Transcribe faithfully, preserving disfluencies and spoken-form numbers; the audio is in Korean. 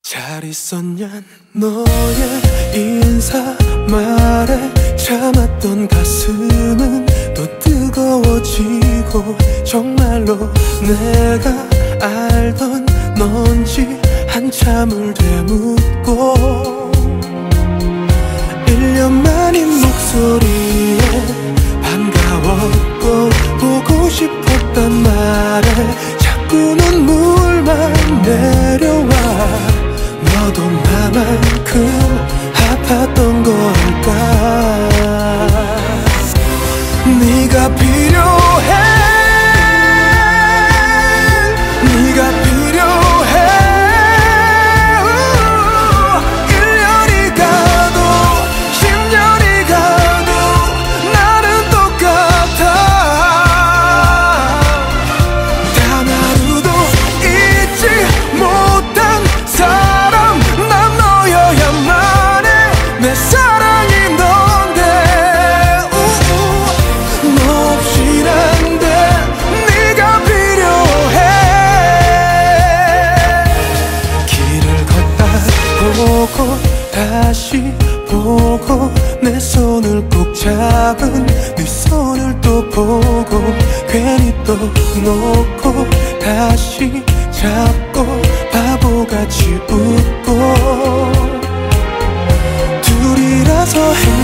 잘 있었냐 너의 인사 말에 참았던 가슴은 또 뜨거워지고 정말로 내가 알던 넌지 한참을 되묻고 일 년 만인 목소리에 반가웠고 보고 싶었단 말에 자꾸 눈물만 내려와 너도 나만큼 아팠던 걸까. 네가 필요해 네가 필요해. 일 년이 가도 십 년이 가도 나는 똑같아. 단 하루도 잊지 못한 사람 난 너여야만 해. 내 사랑이 넌데 우우. 너 없인 안 돼. 네가 필요해. 길을 걷다 보고 다시 보고 내 손을 꼭 잡은 네 손을 또 보고 괜히 또 놓고 다시 잡고 바보같이 웃고 둘이라서